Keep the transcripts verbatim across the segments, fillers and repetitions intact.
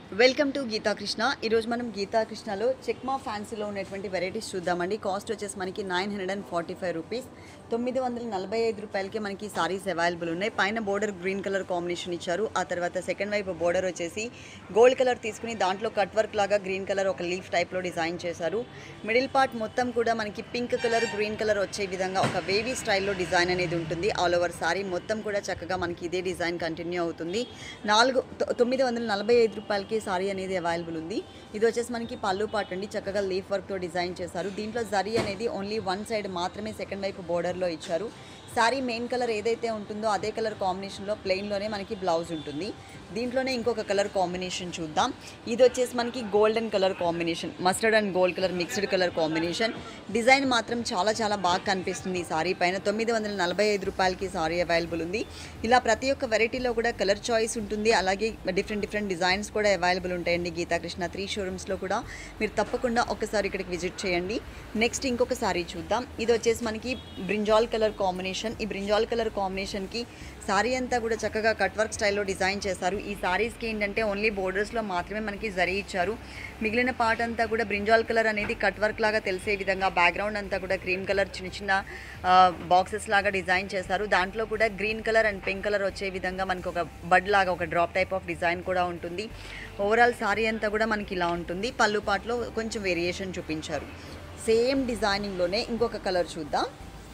Welcome to Gita Krishna. ఈరోజు మనం గీతా కృష్ణలో చెక్మా ఫ్యాన్సీలో ఉన్నటువంటి వెరైటీస్ చూద్దామండి. కాస్ట్ వచ్చేసి మనకి nine hundred and forty five rupees తొమ్మిది వందల నలభై ఐదు రూపాయలకి మనకి సారీస్ అవైలబుల్ ఉన్నాయి. పైన బోర్డర్ గ్రీన్ కలర్ కాంబినేషన్ ఇచ్చారు. ఆ తర్వాత సెకండ్ వైపు బోర్డర్ వచ్చేసి గోల్డ్ కలర్ తీసుకుని దాంట్లో కట్ వర్క్ లాగా గ్రీన్ కలర్ ఒక లీఫ్ టైప్లో డిజైన్ చేశారు. మిడిల్ పార్ట్ మొత్తం కూడా మనకి పింక్ కలర్ గ్రీన్ కలర్ వచ్చే విధంగా ఒక వేవీ స్టైల్లో డిజైన్ అనేది ఉంటుంది. ఆల్ ఓవర్ సారీ మొత్తం కూడా చక్కగా మనకి ఇదే డిజైన్ కంటిన్యూ అవుతుంది. నాలుగు తొమ్మిది వందల నలభై ఐదు రూపాయలకి సారీ అనేది అవైలబుల్ ఉంది. ఇది వచ్చేసి మనకి పళ్ళు పార్ట్ అండి. చక్కగా లీఫ్ వర్క్తో డిజైన్ చేశారు. దీంట్లో జరీ అనేది ఓన్లీ వన్ సైడ్ మాత్రమే సెకండ్ వైపు బోర్డర్లో ఇచ్చారు. సారీ మెయిన్ కలర్ ఏదైతే ఉంటుందో అదే కలర్ కాంబినేషన్లో ప్లెయిన్లోనే మనకి బ్లౌజ్ ఉంటుంది. దీంట్లోనే ఇంకొక కలర్ కాంబినేషన్ చూద్దాం. ఇది వచ్చేసి మనకి golden colour combination, mustard and gold colour mixed colour combination. Design మాత్రం చాలా చాలా బాగా కనిపిస్తుంది ఈ సారీ పైన. తొమ్మిది వందల నలభై ఐదు రూపాయలకి సారీ అవైలబుల్ ఉంది. ఇలా ప్రతి ఒక్క వెరైటీలో కూడా కలర్ చాయిస్ ఉంటుంది. అలాగే డిఫరెంట్ డిఫరెంట్ డిజైన్స్ కూడా అవైలబుల్ ఉంటాయండి. గీతా కృష్ణ త్రీ షోరూమ్స్లో కూడా మీరు తప్పకుండా ఒకసారి ఇక్కడికి విజిట్ చేయండి. నెక్స్ట్ ఇంకొక సారీ చూద్దాం. ఇది వచ్చేసి మనకి బ్రింజాల్ కలర్ కాంబినేషన్. ఈ బ్రింజాల్ కలర్ కాంబినేషన్కి సారీ అంతా కూడా చక్కగా కట్ వర్క్ స్టైల్లో డిజైన్ చేశారు. ఈ సారీస్కి ఏంటంటే ఓన్లీ బోర్డర్స్లో మాత్రమే మనకి జరీ ఇచ్చారు. మిగిలిన పార్ట్ అంతా కూడా బ్రింజాల్ కలర్ అనేది కట్ వర్క్ లాగా తెలిసే విధంగా బ్యాక్గ్రౌండ్ అంతా కూడా క్రీమ్ కలర్ చిన్న చిన్న బాక్సెస్ లాగా డిజైన్ చేశారు. దాంట్లో కూడా green colour and pink colour వచ్చే విధంగా మనకు ఒక బడ్ లాగా ఒక డ్రాప్ టైప్ ఆఫ్ డిజైన్ కూడా ఉంటుంది. ఓవరాల్ సారీ అంతా కూడా మనకి ఇలా ఉంటుంది. పళ్ళు పార్ట్లో కొంచెం వేరియేషన్ చూపించారు. సేమ్ డిజైనింగ్లోనే ఇంకొక కలర్ చూద్దాం.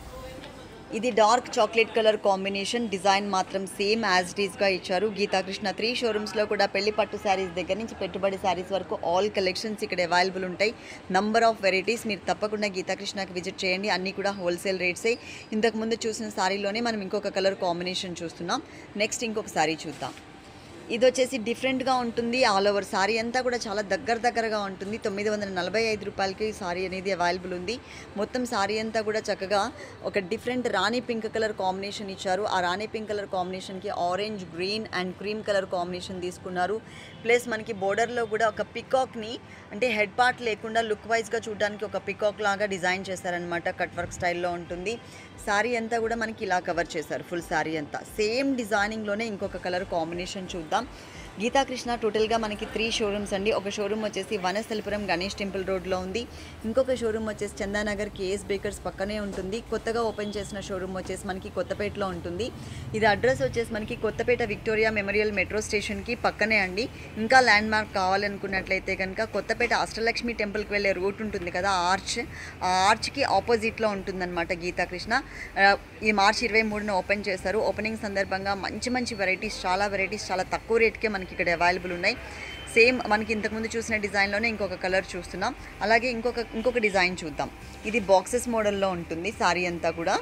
ఇది dark chocolate colour combination. Design మాత్రం సేమ్ యాజ్ ఇట్ ఈస్గా ఇచ్చారు. గీతా కృష్ణ త్రీ షోరూమ్స్లో కూడా పెళ్లి పట్టు శారీస్ దగ్గర నుంచి పెట్టుబడి శారీస్ వరకు ఆల్ కలెక్షన్స్ ఇక్కడ అవైలబుల్ ఉంటాయి. Number of varieties. మీరు తప్పకుండా గీతా కృష్ణకి విజిట్ చేయండి. అన్నీ కూడా హోల్సేల్ రేట్సే. ఇంతకుముందు చూసిన శారీలోనే మనం ఇంకొక కలర్ కాంబినేషన్ చూస్తున్నాం. నెక్స్ట్ ఇంకొక శారీ చూద్దాం. ఇది వచ్చేసి డిఫరెంట్గా ఉంటుంది. ఆల్ ఓవర్ సారీ అంతా కూడా చాలా దగ్గర దగ్గరగా ఉంటుంది. తొమ్మిది వందల నలభై ఐదు రూపాయలకి సారీ అనేది అవైలబుల్ ఉంది. మొత్తం సారీ అంతా కూడా చక్కగా ఒక different rani pink colour combination ఇచ్చారు. ఆ రాణి పింక్ కలర్ కాంబినేషన్కి orange, green and cream colour combination తీసుకున్నారు. ప్లస్ మనకి బోర్డర్లో కూడా ఒక పికాక్ని అంటే హెడ్ పార్ట్ లేకుండా లుక్ వైజ్గా చూడడానికి ఒక పికాక్ లాగా డిజైన్ చేశారనమాట. కట్ వర్క్ స్టైల్లో ఉంటుంది. సారీ అంతా కూడా మనకి ఇలా కవర్ చేశారు. ఫుల్ సారీ అంతా సేమ్ డిజైనింగ్లోనే ఇంకొక కలర్ కాంబినేషన్ చూద్దాం. గీతా కృష్ణ టోటల్గా మనకి త్రీ షోరూమ్స్ అండి. ఒక షోరూమ్ వచ్చేసి వనస్థలిపురం గణేష్ టెంపుల్ రోడ్లో ఉంది. ఇంకొక షోరూమ్ వచ్చేసి చందానగర్ కేఎస్ బేకర్స్ పక్కనే ఉంటుంది. కొత్తగా ఓపెన్ చేసిన షోరూమ్ వచ్చేసి మనకి కొత్తపేటలో ఉంటుంది. ఇది అడ్రస్ వచ్చేసి మనకి కొత్తపేట విక్టోరియా మెమోరియల్ మెట్రో స్టేషన్కి పక్కనే అండి. ఇంకా ల్యాండ్ మార్క్ కావాలనుకున్నట్లయితే కనుక కొత్తపేట అష్టలక్ష్మి టెంపుల్కి వెళ్ళే రూట్ ఉంటుంది కదా, ఆర్చ్ ఆ ఆర్చ్కి ఆపోజిట్లో ఉంటుందన్నమాట గీతా కృష్ణ. ఈ మార్చ్ ఇరవై మూడున ఓపెన్ చేశారు. ఓపెనింగ్ సందర్భంగా మంచి మంచి వెరైటీస్, చాలా వెరైటీస్ చాలా తక్కువ రేట్కే మనకి ఇక్కడ అవైలబుల్ ఉన్నాయి. సేమ్ మనకి ఇంతకుముందు చూసిన డిజైన్లోనే ఇంకొక కలర్ చూస్తున్నాం. అలాగే ఇంకొక ఇంకొక డిజైన్ చూద్దాం. ఇది బాక్సెస్ మోడల్లో ఉంటుంది. సారీ అంతా కూడా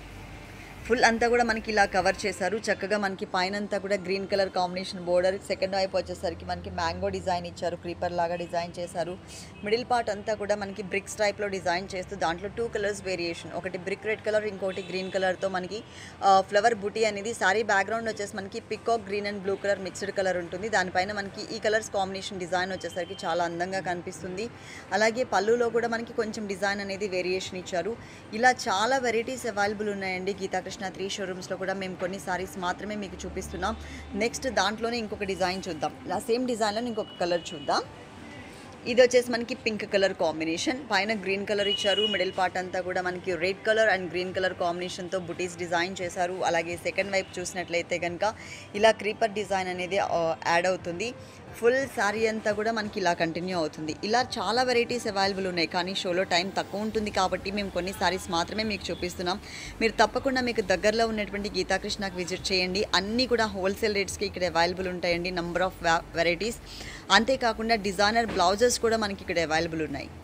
ఫుల్ అంతా కూడా మనకి ఇలా కవర్ చేశారు. చక్కగా మనకి పైన అంతా కూడా green colour combination border. Second వైపు వచ్చేసరికి మనకి మ్యాంగో డిజైన్ ఇచ్చారు. క్రీపర్ లాగా డిజైన్ చేశారు. మిడిల్ పార్ట్ అంతా కూడా మనకి బ్రిక్స్ టైప్లో డిజైన్ చేస్తూ దాంట్లో టూ కలర్స్ వేరియేషన్, ఒకటి బ్రిక్ రెడ్ కలర్, ఇంకోటి గ్రీన్ కలర్తో మనకి ఫ్లవర్ బుటీ అనేది. సారీ బ్యాక్గ్రౌండ్ వచ్చేసి మనకి peacock green and blue colour mixed colour ఉంటుంది. దానిపైన మనకి ఈ కలర్స్ కాంబినేషన్ డిజైన్ వచ్చేసరికి చాలా అందంగా కనిపిస్తుంది. అలాగే పళ్ళులో కూడా మనకి కొంచెం డిజైన్ అనేది వేరియేషన్ ఇచ్చారు. ఇలా చాలా వెరైటీస్ అవైలబుల్ ఉన్నాయండి. గీతా కృష్ణ త్రీ షోరూమ్స్లో కూడా మేము కొన్ని సారీస్ మాత్రమే మీకు చూపిస్తున్నాం. నెక్స్ట్ దాంట్లోనే ఇంకొక డిజైన్ చూద్దాం. ఆ సేమ్ డిజైన్లో ఇంకొక కలర్ చూద్దాం. ఇది వచ్చేసి మనకి పింక్ కలర్ కాంబినేషన్. పైన గ్రీన్ కలర్ ఇచ్చారు. మిడిల్ పార్ట్ అంతా కూడా మనకి red colour and green colour కాంబినేషన్తో బుటీస్ డిజైన్ చేశారు. అలాగే సెకండ్ వైపు చూసినట్లయితే కనుక ఇలా క్రీపర్ డిజైన్ అనేది యాడ్ అవుతుంది. ఫుల్ శారీ అంతా కూడా మనకి ఇలా కంటిన్యూ అవుతుంది. ఇలా చాలా వెరైటీస్ అవైలబుల్ ఉన్నాయి. కానీ షోలో టైం తక్కువ ఉంటుంది కాబట్టి మేము కొన్ని సారీస్ మాత్రమే మీకు చూపిస్తున్నాం. మీరు తప్పకుండా మీకు దగ్గరలో ఉన్నటువంటి గీతా కృష్ణకి విజిట్ చేయండి. అన్నీ కూడా హోల్సేల్ రేట్స్కి ఇక్కడ అవైలబుల్ ఉంటాయండి. Number of varieties. అంతేకాకుండా డిజైనర్ బ్లౌజెస్ కూడా మనకి ఇక్కడ అవైలబుల్ ఉన్నాయి.